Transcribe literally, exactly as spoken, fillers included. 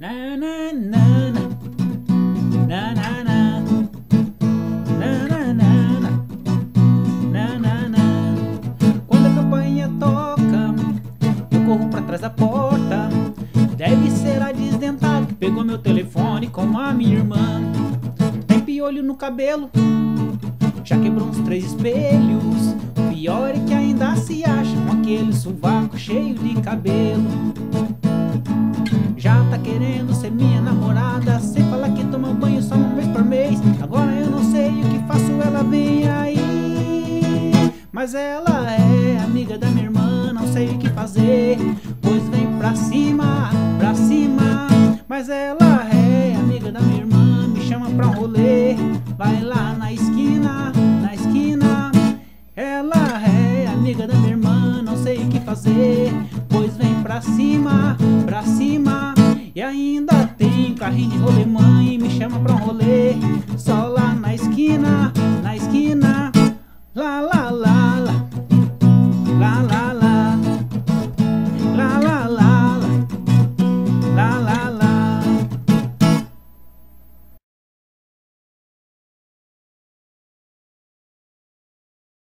Na, na, na, na. Na, na, na. Na, na, na, na. Na, na, na. Quando a campainha toca, eu corro pra trás da porta. Deve ser a desdentada que pegou meu telefone com a minha irmã. Tem piolho no cabelo, já quebrou uns três espelhos. O pior é que ainda se acha com aquele sovaco cheio de cabelo. Já tá querendo ser minha namorada, cê fala que toma banho só uma vez por mês. Agora eu não sei o que faço, ela vem aí. Mas ela é amiga da minha irmã, não sei o que fazer, pois vem pra cima, pra cima. Mas ela é amiga da minha irmã, me chama pra um rolê, vai lá na esquina, na esquina. Ela é amiga da minha irmã, não sei o que fazer, pois vem pra cima, pra cima. E ainda tem carrinho de rolimã e me chama pra um rolê, só